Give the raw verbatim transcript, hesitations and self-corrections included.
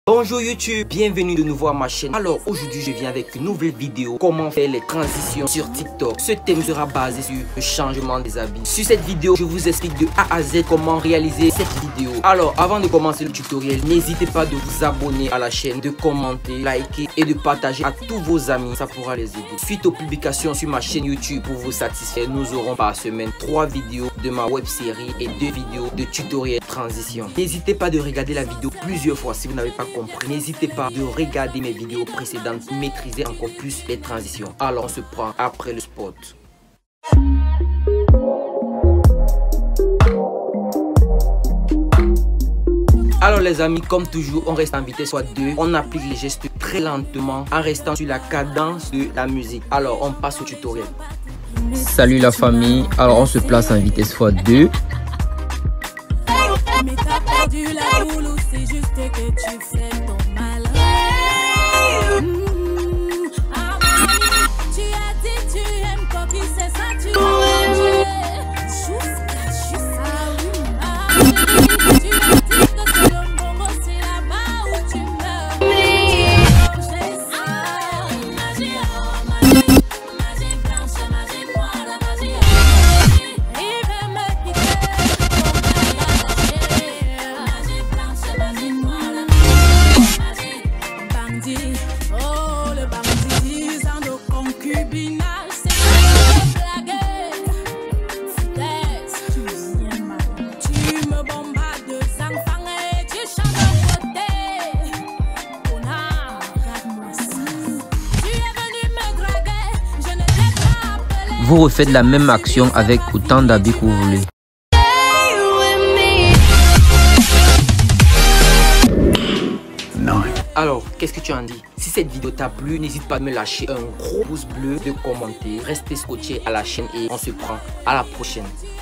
Bonjour YouTube, bienvenue de nouveau à ma chaîne. Alors aujourd'hui je viens avec une nouvelle vidéo, comment faire les transitions sur TikTok. Ce thème sera basé sur le changement des habits. Sur cette vidéo je vous explique de A à Z comment réaliser cette vidéo. Alors avant de commencer le tutoriel, n'hésitez pas de vous abonner à la chaîne, de commenter, liker et de partager à tous vos amis, ça pourra les aider. Suite aux publications sur ma chaîne YouTube, pour vous satisfaire, nous aurons par semaine trois vidéos de ma web série et deux vidéos de tutoriel transition. N'hésitez pas de regarder la vidéo plusieurs fois si vous n'avez pas compris. N'hésitez pas de regarder mes vidéos précédentes pour maîtriser encore plus les transitions. Alors on se prend après le spot. Alors les amis, comme toujours, on reste en vitesse soit deux. On applique les gestes très lentement en restant sur la cadence de la musique. Alors on passe au tutoriel. Salut la famille, alors on se place en vitesse fois deux. Mais t'as perdu la boule ou c'est juste que tu fais ton malin. Mmh, ah, tu as dit tu aimes coquille, c'est ça tu as mangé. Jusqu'à juste ah, ah, tu as dit que c'est le bongo, c'est là-bas où tu meurs. J'ai ça, magie, oh, magie, magie blanche, magie noire, magie, oh, il veut me quitter. Vous refaites la même action avec autant d'habits que vous voulez. Alors, qu'est-ce que tu en dis? Si cette vidéo t'a plu, n'hésite pas à me lâcher un gros pouce bleu, de commenter, restez scotché à la chaîne et on se prend à la prochaine.